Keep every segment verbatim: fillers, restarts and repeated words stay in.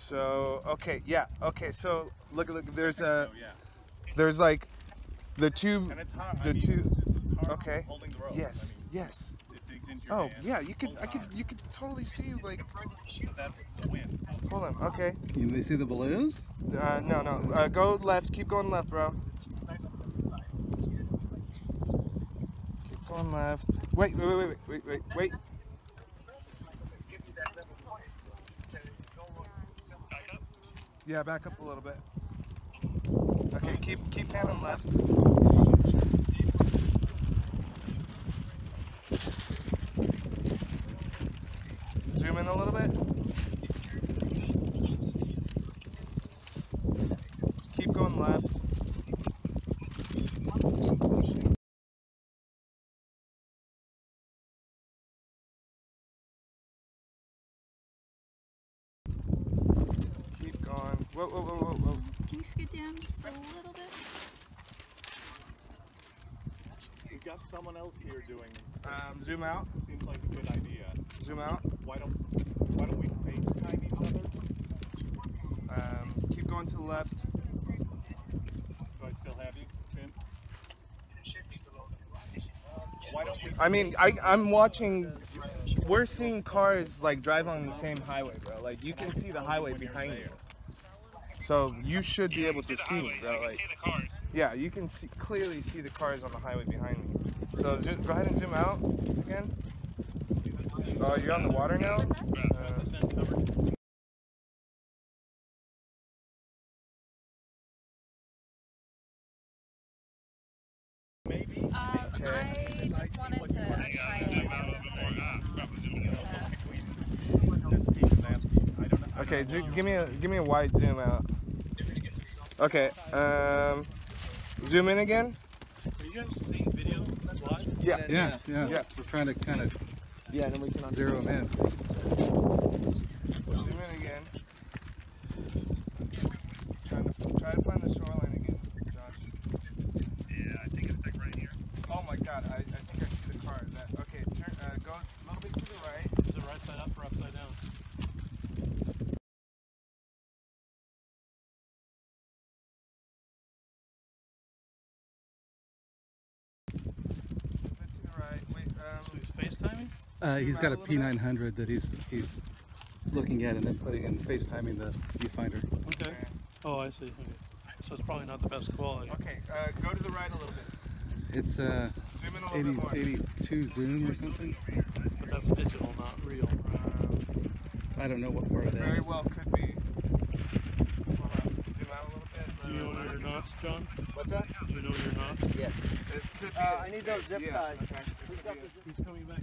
So okay, yeah, okay. So look, look. There's a, so, yeah. there's like, the two, And it's hard. the I mean, two. It's hard okay. holding the rope. Yes. I mean, yes. It digs into your Oh hand, yeah, you could. I could. hard. You could totally see like. But that's the wind. Hold on. Okay. Can they see the balloons? Uh, no, no. Uh, go left. Keep going left, bro. Keep going left. Wait, wait, wait, wait, wait, wait. Yeah, back up a little bit. Okay, keep keep panning left. Zoom in a little bit. Keep going left. Keep going. Whoa, whoa, whoa, whoa, whoa. Can you scoot down just a little bit? We've got someone else here doing. Um, zoom out. Seems like a good idea. Zoom out. Why don't Why don't we FaceTime each other? Um, keep going to the left. Do I still have you, Tim? Why don't we? I mean, I, I'm watching. We're seeing cars like drive on the same highway, bro. Like you can see the highway behind you. So you should be able to see, bro. Like, yeah, you can see, clearly see the cars on the highway behind me. So zo go ahead and zoom out again. Oh, you're on the water now? Uh, Maybe. Um, I just wanted to try it. Okay, give me a give me a wide zoom out. Okay, um, zoom in again. Are you guys seeing video live? Yeah, Yeah, yeah. yeah. We're trying to kind of Yeah, then we can zero them in. Zoom in again. Trying to try to find the shoreline again, Josh. Yeah, I think it's like right here. Oh my God, I, I think I see the car. That, okay, turn, uh, go a little bit to the right. Is it right side up or upside down? A bit to the right. Wait, um, So he's FaceTiming? Uh, he's got a P nine hundred that he's he's looking at and then putting in FaceTiming the viewfinder. Okay. Oh, I see. Okay. So it's probably not the best quality. okay, uh, go to the right a little bit. It's uh, Zoom in a little eighty, bit more. eighty-two zoom or something. But that's digital, not real. Um, I don't know what part of that very is. well could be. Hold on, zoom out a little bit. Do you know your knots, John? What's that? Do you know your knots? Yes. It could be. Uh, I need those zip yeah, ties. okay. Who's got the zip? He's coming back.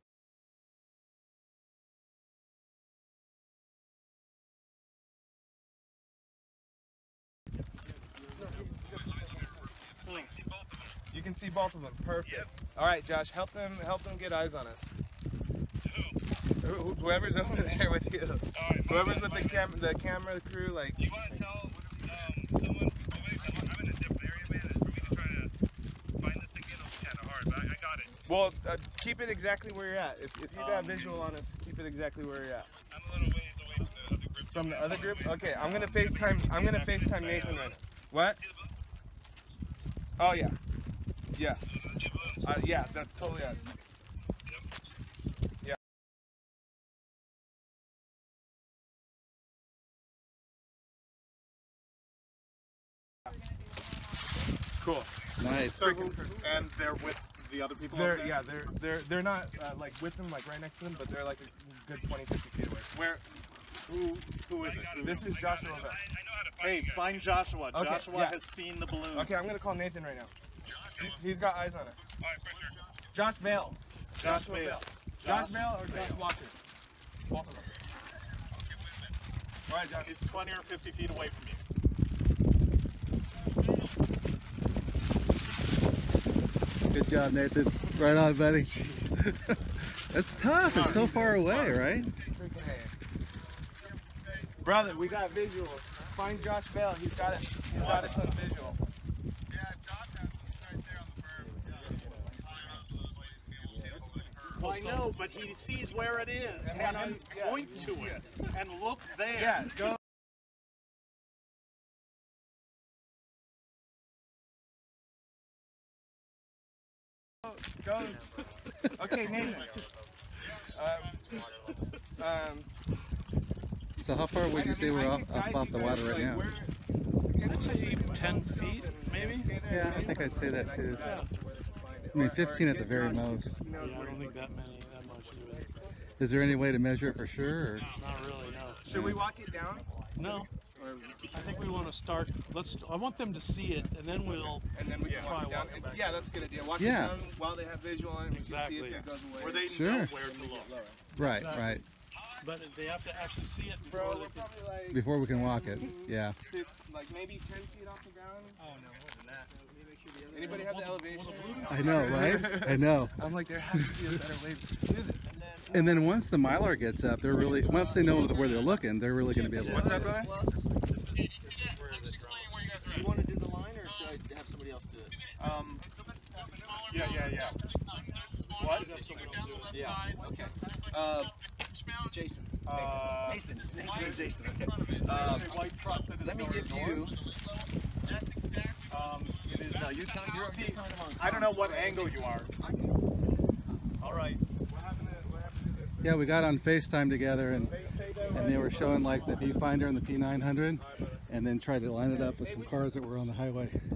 You can see both of them. Perfect. Yep. All right, Josh, help them help them get eyes on us. Who? Who whoever's over there with you. All right, whoever's man, with the cam the camera crew, like. You want to tell um, someone? So wait, I'm, I'm in a different area, man. For me to try to find this again is kind of hard, but I, I got it. Well, uh, keep it exactly where you're at. If if you got visual on us, keep it exactly where you're at. I'm a little ways away from the other group. From the other group? Okay, I'm gonna FaceTime. I'm gonna FaceTime Nathan right now. What? Oh yeah. Yeah. Uh, yeah, that's totally us. Yeah. Cool. Nice. And they're with the other people They're over there? yeah, they're they're they're not uh, like with them, like right next to them, but they're like a good twenty, fifty feet away. Where? Who? Who is it? Who- This is Joshua. I, I know how to find Hey, you guys. find Joshua. Okay, Joshua yeah. has seen the balloon. Okay, I'm gonna call Nathan right now. Joshua. He's, he's got eyes on it. All right, for sure. Josh Vale. Josh Joshua Vale. Josh Vale or Josh Walker? Both of them. All right, Josh. He's twenty or fifty feet away from you. Good job, Nathan. Right on, buddy. That's tough. It's so far away, right? Freaking A. Brother, we got visual. Find Josh Vale. He's got it. He's got us on visual. Yeah, Josh has one right there on the berm. Well, I know, but he sees where it is, and, And then yeah, point to it, and look there. Yeah, go. Okay, Nathan. Um, um, So how far would you say we're off, up off the water right now? I'd say ten feet, maybe. Yeah, I think I'd say that too. Yeah. I mean, fifteen at the very most. Yeah, I don't think that many, that much either. Is there any way to measure it for sure? Or? Not really, no. should we walk it down? No. I think we want to start. Let's. I want them to see it, and then we'll. And then we can try walk it down. walking It's, back. yeah, that's a good idea. Walk Yeah. it down while they have visual on it. We Exactly. can see if it goes away. Where they Sure. know where to look. Right, Exactly. right. But they have to actually see it Bro, before we're they can. probably like, Before we can walk it. Yeah. fif- like maybe ten feet off the ground. Oh no, more than that. Anybody have the elevation? I know, right? I know. I'm like, there has to be a better way to do this. And then once the Mylar gets up, they're really, once they know where they're looking, they're really going to be able to. What's up, brother? You want to do the line, or should I have somebody else do it? Um, yeah, yeah, yeah. What? Yeah. Okay. Uh, Jason. Uh, Nathan. Nathan or Jason. Okay. Um, let me give you. um, it is. No, you count. You're, you're kind of on. I don't know what angle you are. All right. Yeah, we got on FaceTime together, and and they were showing like the viewfinder and the P nine hundred, and then tried to line it up with some cars that were on the highway.